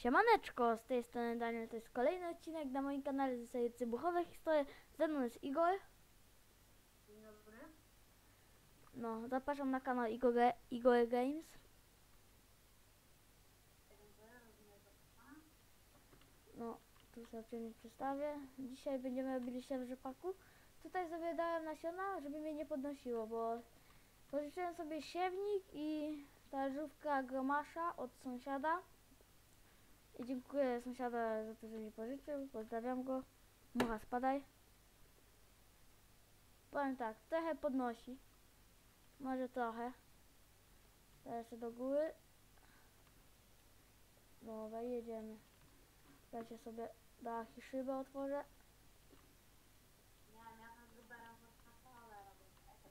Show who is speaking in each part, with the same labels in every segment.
Speaker 1: Siemaneczko, z tej strony Daniel, to jest kolejny odcinek na moim kanale ze serii Wybuchowe Historie. Ze mną jest Igor.
Speaker 2: Dzień dobry.
Speaker 1: No, zapraszam na kanał Igor Games. No, tu sobie nie przedstawię. Dzisiaj będziemy robili się w rzepaku. Tutaj sobie dałem nasiona, żeby mnie nie podnosiło, bo pożyczyłem sobie siewnik i talerzówka gromasza od sąsiada. I dziękuję sąsiada za to, że mi pożyczył. Pozdrawiam go. Mucha, spadaj. Powiem tak, trochę podnosi. Może trochę. Teraz jeszcze do góry. Dobra, jedziemy. Dajcie sobie dach i szybę otworzę.
Speaker 2: Ja tam gruberem pod fasolę robię.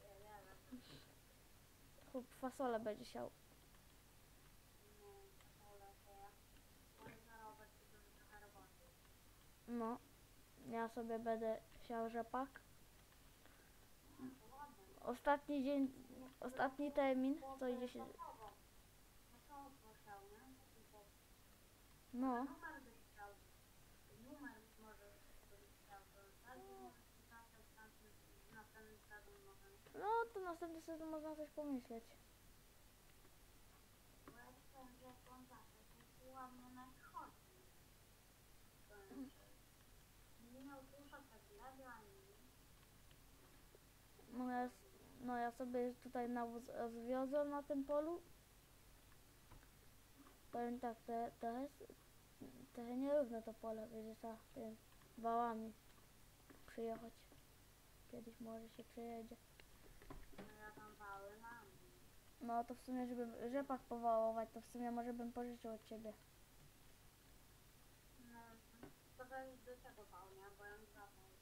Speaker 1: Chłop fasolę będzie siał.
Speaker 2: Fasolę to ja mogę zarobić, to będzie trochę roboty.
Speaker 1: No. Ja sobie będę siał rzepak.
Speaker 2: To ładnie.
Speaker 1: Ostatni dzień, ostatni termin, to idzie się...
Speaker 2: Fasolę posiał, nie?
Speaker 1: No.
Speaker 2: Numer byś chciał. Numer może byś chciał. Tak? Następnym sezon może.
Speaker 1: No, to następny sezon można coś pomyśleć.
Speaker 2: Bo ja chciałem, że jak on zawsze to ładnie nadchodzi. Nie miał dużo tak gleby ani nic.
Speaker 1: No ja sobie tutaj nawóz rozwiozę na tym polu. Powiem tak, to jest trochę nierówne to pole, będzie trzeba tym wałami przyjechać. Kiedyś może się przejedzie.
Speaker 2: No ja tam wały mam.
Speaker 1: No to w sumie, żeby rzepak powałować, to w sumie może bym pożyczył od ciebie.
Speaker 2: No, to zależy do czego wał, nie? Bo ja mam dwa wały.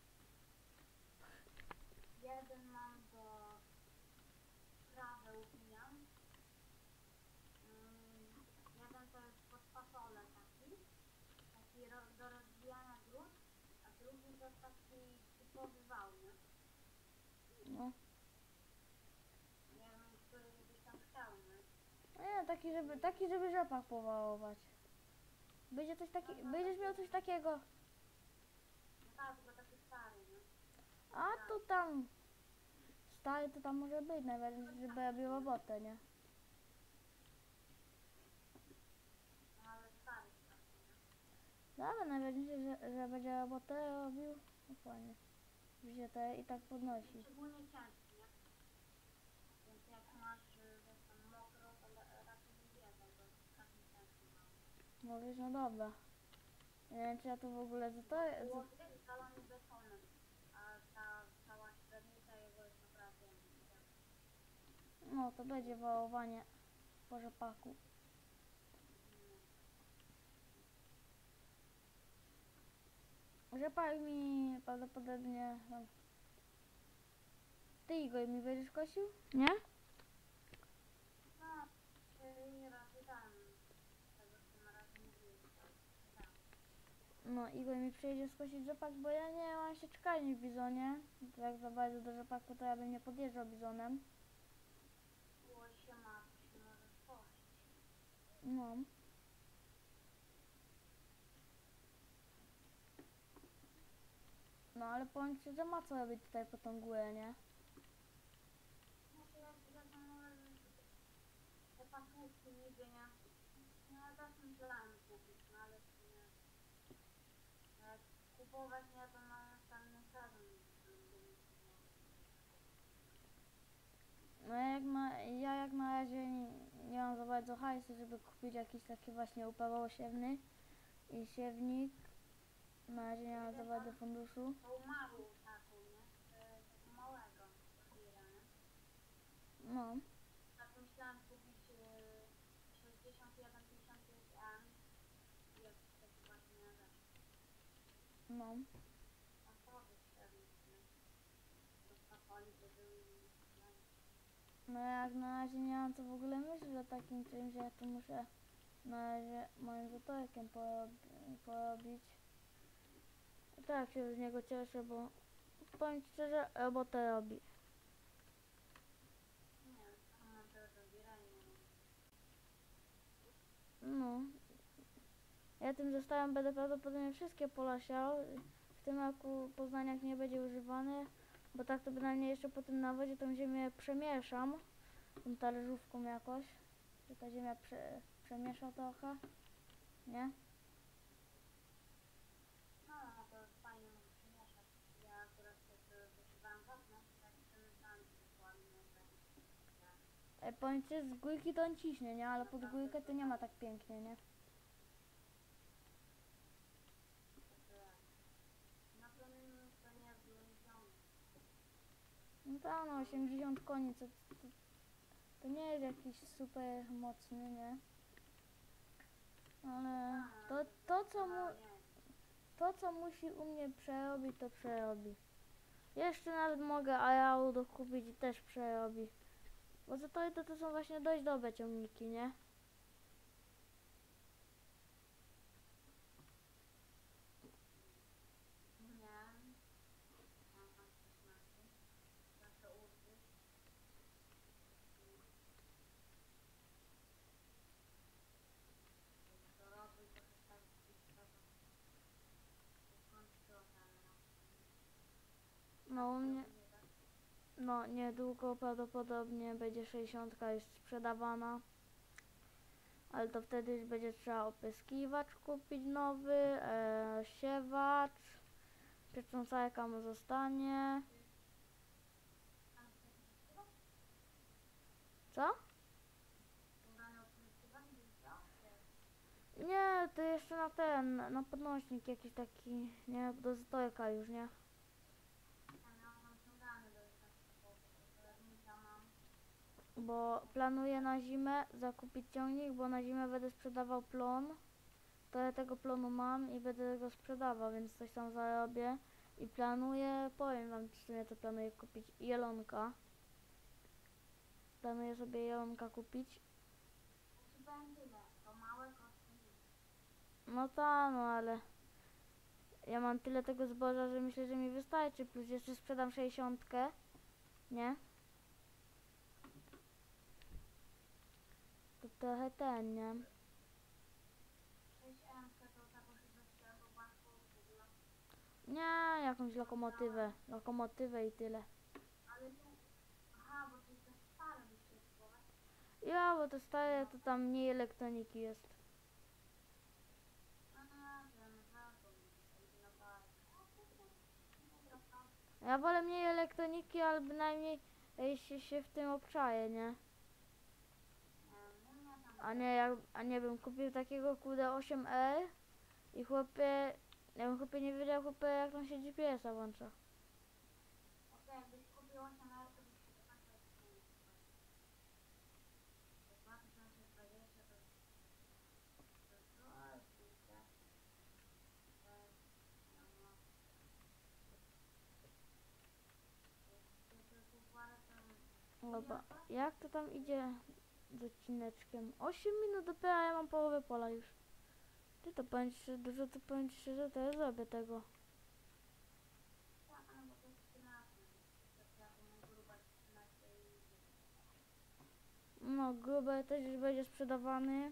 Speaker 2: Jeden mam do trawę upijam. Jeden to jest pod fasolę taki do rozbijania grud, a drugi to taki typowy wał, nie?
Speaker 1: No.
Speaker 2: Nie wiem, który byś tam chciał, nie?
Speaker 1: Nie, taki, żeby rzepak powałować. Będzie coś takiego, będziesz miał coś takiego.
Speaker 2: No tak, tylko taki stary, nie?
Speaker 1: A to tam, stary to tam może być, najważniejsze, żeby robił robotę, nie?
Speaker 2: No ale stary taki, nie?
Speaker 1: Dobra, najważniejsze, że będzie robotę robił. No fajnie. Że się to i tak podnosi.
Speaker 2: Szczególnie ciężki, nie? Więc jak masz, wiesz, tam mokro, to raczej nie wiedzą, bo każdy ciężki ma.
Speaker 1: Mówisz, no dobra. Nie wiem, czy ja to w ogóle
Speaker 2: Było widać zalany betonem, a ta cała średnica jego jest naprawdę ciężka.
Speaker 1: No, to będzie wałowanie po rzepaku. Rzepak mi prawdopodobnie... Ty, Igor, mi będziesz kosił? Nie?
Speaker 2: No, czyli raczej tam, tego co na razie mówiłem, tak.
Speaker 1: No, Igor mi przyjedzie skosić rzepak, bo ja nie mam sieczkarni w bizonie. To jak za bardzo do rzepaku, to ja bym nie podjeżdżał bizonem.
Speaker 2: Było się ma, to się może stworzyć.
Speaker 1: No. No, ale powiem ci, że ma co robić tutaj po tą górę, nie?
Speaker 2: No to jak wiadomo, te pasówki niby nie, no ja też myślałem kupić, no ale w sumie, jak kupować nie, to na następny sezon będę musiał.
Speaker 1: No ja jak na razie nie mam za bardzo hajsu, żeby kupić jakiś taki właśnie uprawowosiewny i siewnik. Na razie nie mam za bardzo funduszu.
Speaker 2: Tą małą taką, nie? Taką małego chwilę, nie?
Speaker 1: No,
Speaker 2: Tak myślałem kupić 61-55M i jakiś taki właśnie rzecz.
Speaker 1: no.
Speaker 2: A to wyśrednik, nie? Do fasoli by był i
Speaker 1: No jak na razie nie mam co w ogóle myśleć o takim czymś, ja to muszę na razie moim zatorkiem porobić. Tak się z niego cieszę, bo powiem ci szczerze, robotę robi.
Speaker 2: nie wiem, tam mam teraz zabieranie.
Speaker 1: No. Ja tym zestawem będę prawdopodobnie wszystkie pola siał. W tym roku poznaniak nie będzie używany, bo tak to bynajmniej jeszcze po tym nawozie tą ziemię przemieszam tą talerzówką jakoś, że ta ziemia przemiesza trochę, nie?
Speaker 2: No, to fajnie może przemieszać. Ja akurat jak wyszywałam wapno, tak przemieszałam dokładnie tak.
Speaker 1: Powiem ci, z gójki to on ciśnie, nie? Ale pod gójkę to nie ma tak pięknie, nie?
Speaker 2: Na pewno to nie jest zmniejszone.
Speaker 1: No tak, no 80 koni, to nie jest jakiś super mocny, nie? Ale to co musi u mnie przerobić, to przerobi. Jeszcze nawet mogę areału dokupić i też przerobi. Bo za to są właśnie dość dobre ciągniki, nie?
Speaker 2: Nie. Mam tam 16. Zawsze użyć. To robię trochę tak z tego. Skąd trochę,
Speaker 1: No u mnie, no niedługo prawdopodobnie będzie 60 już sprzedawana. Ale to wtedy już będzie trzeba opryskiwacz kupić nowy, siewacz, przetrząsajka mu zostanie. Co? Nie, to jeszcze na na podnośnik jakiś taki, nie, do stojka już, nie? Bo planuję na zimę zakupić ciągnik, bo na zimę będę sprzedawał plon. To ja tego plonu mam i będę go sprzedawał, więc coś tam zarobię. I planuję, powiem wam w sumie co planuję kupić, jelonka. Planuję sobie jelonka kupić. No tak, no ale ja mam tyle tego zboża, że myślę, że mi wystarczy, plus jeszcze sprzedam 60, nie? To trochę ten, nie? Nie, jakąś lokomotywę i tyle.
Speaker 2: Aha, bo to jest te stare wyświetłowe.
Speaker 1: Ja, bo to stare, to tam mniej elektroniki jest. Ja wolę mniej elektroniki, ale bynajmniej się w tym obczaję, nie? A nie bym kupił takiego kurde 8R i chłopie, ja bym chłopie nie wiedział chłopie jak tam się GPS-a włącza.
Speaker 2: Jakbyś kupił 8 lat, to byś się zobaczył. 2020 to
Speaker 1: Dobra, jak to tam idzie z odcineczkiem? 8 minut dopiero, a ja mam połowę pola już. Ty to powiem ci, że dużo, to powiem ci, że to ja zrobię tego. No, grube też już będzie sprzedawany.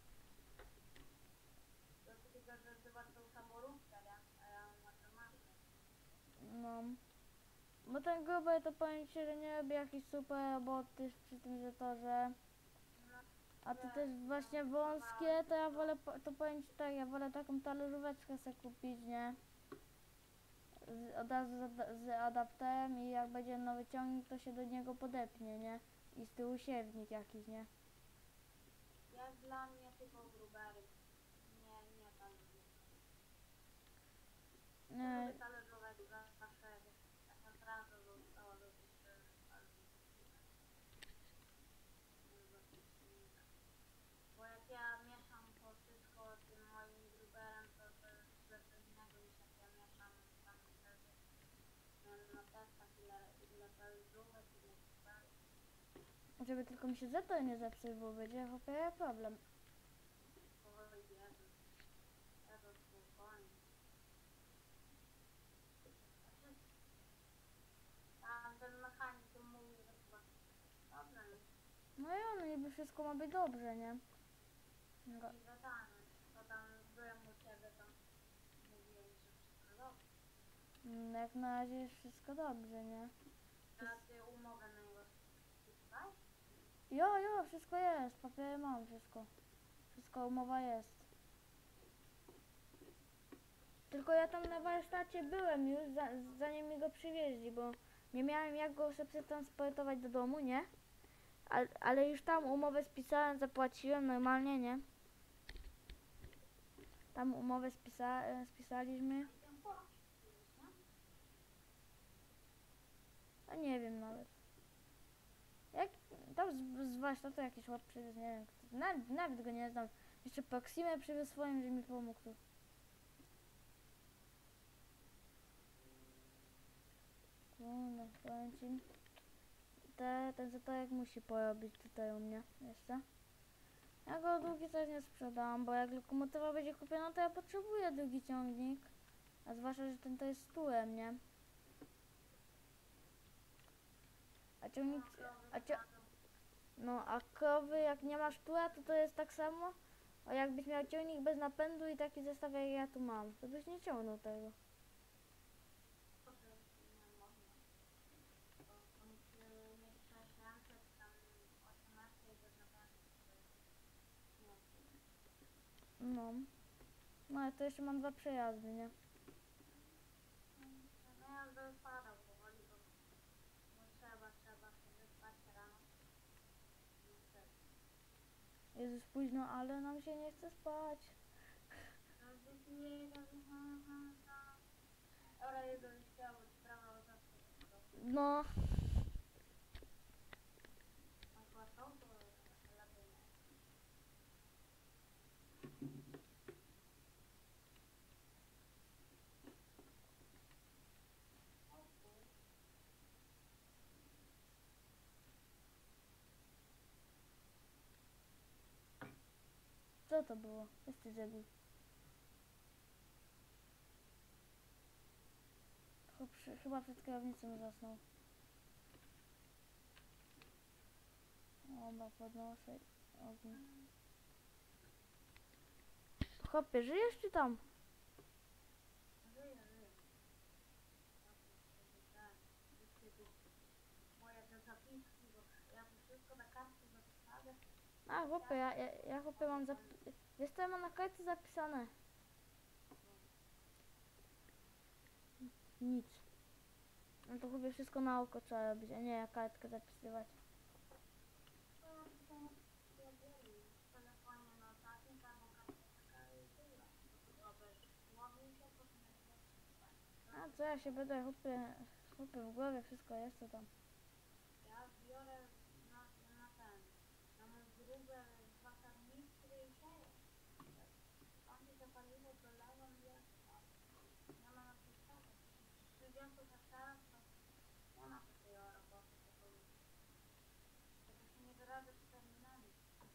Speaker 1: No. Bo ten gruby to powiem ci, że nie robi jakiejś super roboty przy tym że a to też właśnie wąskie, to ja wolę, to powiem ci tak, ja wolę taką talerzóweczkę sobie kupić, nie? Od razu z adapterem i jak będzie nowy ciągnik, to się do niego podepnie, nie? I z tyłu siewnik jakiś, nie?
Speaker 2: Jak dla mnie tylko grubery. Nie talerzówka.
Speaker 1: Nie.
Speaker 2: Talerzówka zawsze tak naprawdę została dosyć bo jak ja mieszam to wszystko tym moim gruberem, to jest coś innego niż jak ja mieszam tam wtedy. Na testach ile talerzówek, ile gruberów.
Speaker 1: Żeby tylko mi się zetor nie zepsuł, bo będzie chłopie problem.
Speaker 2: Oj Jezu. Jezu, spokojnie. Tam ten mechanik to mówi, że chyba problem jest.
Speaker 1: No i on niby wszystko ma być dobrze, nie?
Speaker 2: I że tam, to tam byłem u
Speaker 1: Jak na razie jest wszystko dobrze, nie?
Speaker 2: Teraz ty umowę na niego wpisałeś?
Speaker 1: Jo, wszystko jest, papiery mam, wszystko. Wszystko, umowa jest. Tylko ja tam na warsztacie byłem już, zanim mi go przywieźli, bo nie miałem jak go sobie przetransportować do domu, nie? Ale już tam umowę spisałem, zapłaciłem normalnie, nie? Tam umowę spisaliśmy.
Speaker 2: I ten chłop jest, nie?
Speaker 1: A nie wiem nawet. Jak tam z warsztatu jakiś chłop przywiózł, nie wiem. Nawet go nie znam. Jeszcze Proximę przywiózł swoim, że mi pomógł tu. Kurde, powiem ci. Ten zatorek musi porobić tutaj u mnie jeszcze. Ja go długi coś nie sprzedam, bo jak lokomotywa będzie kupiona, to ja potrzebuję drugi ciągnik. A zwłaszcza, że ten to jest z tyłem, nie? A ciągnik... a krowy jak nie masz tura, to jest tak samo. A jakbyś miał ciągnik bez napędu i taki zestaw jak ja tu mam, to byś nie ciągnął tego. No. No ale to jeszcze mam 2 przejazdy, nie?
Speaker 2: No ja już będę spadał powoli, bo trzeba się wyspać rano. Niestety.
Speaker 1: Jest już późno, ale nam się nie chce spać.
Speaker 2: Ora jego chciało sprawa o zawsze.
Speaker 1: No.
Speaker 2: On chyba są, to lepiej nie.
Speaker 1: Co to było? Jest debil. Chyba przed kierownicą zasnął. Oba podnoszę ogień. Chłopie, żyjesz czy tam?
Speaker 2: Żyję. Moje te zapiski, bo ja tu wszystko na kartce zapisane.
Speaker 1: A chłopie, ja chłopie mam wiesz co ja mam na kartce zapisane? Nic. No to chłopie wszystko na oko trzeba robić, a nie na kartkę zapisywać.
Speaker 2: W telefonie notatnik albo karteczka i tyle. Słowił się, potem
Speaker 1: A co ja się będę chłopie w głowie wszystko jest co tam.
Speaker 2: ja biorę na ten, na mój grubę 2 karnistry i sieję. Tam się zapaliło, dolewam i ja nie ma na przykład. 30 hektarów to nie ma takiej roboty. Tego się nie wyrażę z terminami.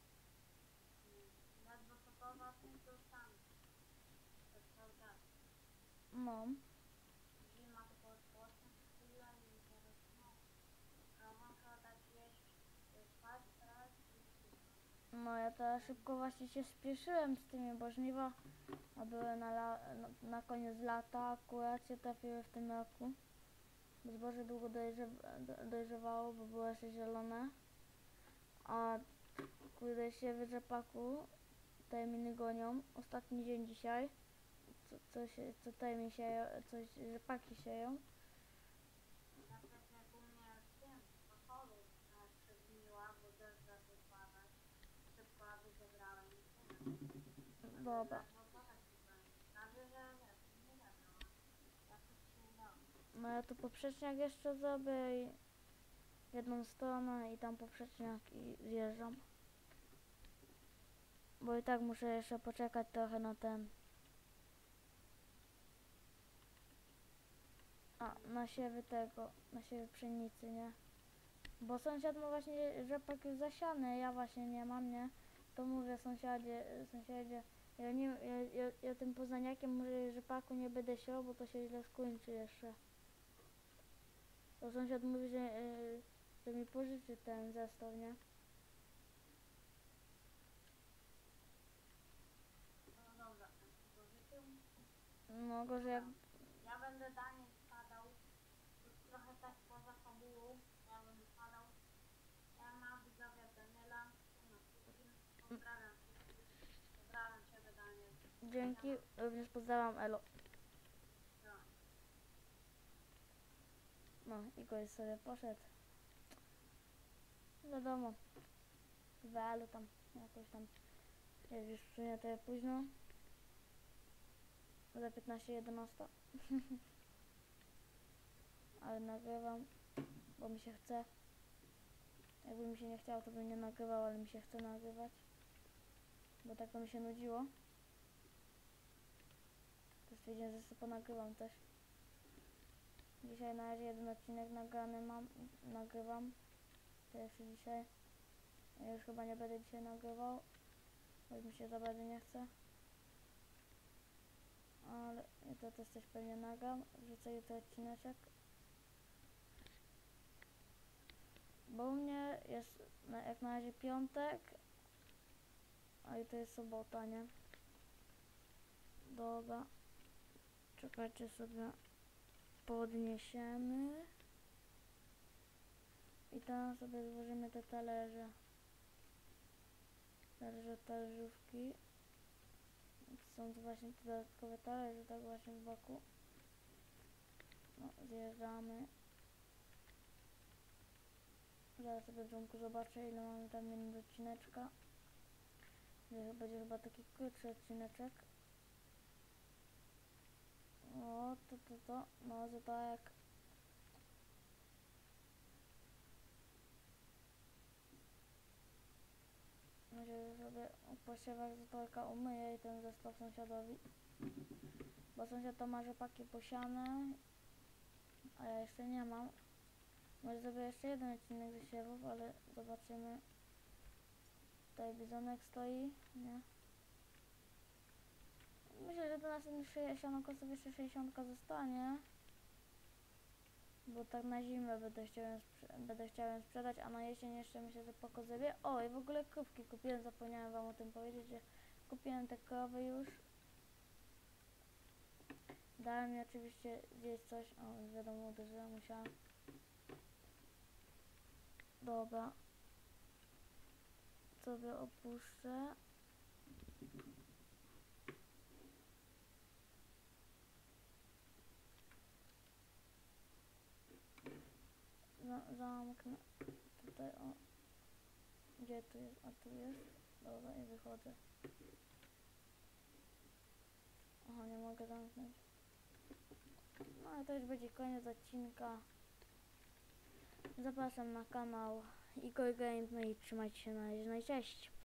Speaker 2: Ledwo sokowa, to sam. To cały czas.
Speaker 1: No.
Speaker 2: Zima tylko odpocząć chwilę i zaraz Romanka dać jeść, spać, spać i
Speaker 1: No ja teraz szybko właśnie się spieszyłem z tymi, bo żniwa a były na koniec lata, akurat się trafiły w tym roku. Bo zboże długo dojrzewało, bo było jeszcze zielone. A kurde się w rzepaku terminy gonią. Ostatni dzień dzisiaj. Co termin sieją, coś rzepaki sieją.
Speaker 2: tak jak u mnie w tym, w polu przegniła, bo deszcz zaczął padać. Szybko aby zebrałem i tyle.
Speaker 1: Dobra.
Speaker 2: Ledwo padać tutaj. Prawie, że nie wiadomo. Jakoś się udało.
Speaker 1: No ja tu poprzeczniak jeszcze zrobię i w jedną stronę i tam poprzeczniak i zjeżdżam. Bo i tak muszę jeszcze poczekać trochę na ten. Na siewy na siewy pszenicy, nie? Bo sąsiad ma właśnie rzepak już zasiany, ja właśnie nie mam, nie? To mówię sąsiedzie, ja tym poznaniakiem mówię, rzepaku nie będę siał, bo to się źle skończy jeszcze. To sąsiad mówi, że mi pożyczy ten zestaw, nie?
Speaker 2: No dobra, tylko życzył.
Speaker 1: No gorzej jak...
Speaker 2: Ja będę Daniel
Speaker 1: dzięki. Również pozdrawiam, elo.
Speaker 2: No.
Speaker 1: No, Igor sobie poszedł. Wiadomo. W realu tam, jakoś tam. Jest już w sumie tyle późno. Za 15:11. Ale nagrywam, bo mi się chce. Jakby mi się nie chciało, to bym nie nagrywał, ale mi się chce nagrywać. Bo tak to mi się nudziło. To stwierdziłem, że sobie ponagrywam też. Dzisiaj na razie jeden odcinek nagrany nagrywam. Pierwszy dzisiaj. Ja już chyba nie będę dzisiaj nagrywał, bo już mi się za bardzo nie chce. Ale jutro też coś pewnie nagram. Wrzucę jutro odcineczek. Bo u mnie jest jak na razie piątek, a jutro jest sobota, nie? Dobra. Czekajcie, sobie podniesiemy. I tam sobie złożymy te talerze. Talerze od talerzówki. Są tu właśnie te dodatkowe talerze, tak właśnie z boku. No, zjeżdżamy. Zaraz sobie w domku zobaczę, ile mamy tam minut odcineczka. Będzie chyba taki krótszy odcineczek. O, to. No, zobacz jak. Myślę, że sobie po siewach zatorka umyję i ten zestaw sąsiadowi. Bo sąsiad to ma rzepaki posiane, a ja jeszcze nie mam. Może zrobię jeszcze jeden odcinek ze siewów, ale zobaczymy. Tutaj bizonek stoi, nie? Myślę, że do następnych sianokosów jeszcze 60 zostanie. Bo tak na zimę będę chciał sprzedać, a na jesień jeszcze myślę, że po kozewie. O, i w ogóle krówki kupiłem, zapomniałem wam o tym powiedzieć, że kupiłem te krowy już. Dałem mi oczywiście zjeść coś, o wiadomo, że musiałam. Dobra. Sobie opuszczę. Zamknę tutaj, o. Gdzie tu jest? A tu jest. Dobra, i wychodzę. Aha, nie mogę zamknąć. No i to już będzie koniec odcinka. Zapraszam na kanał Igor Game, no i trzymajcie się na razie, no i cześć!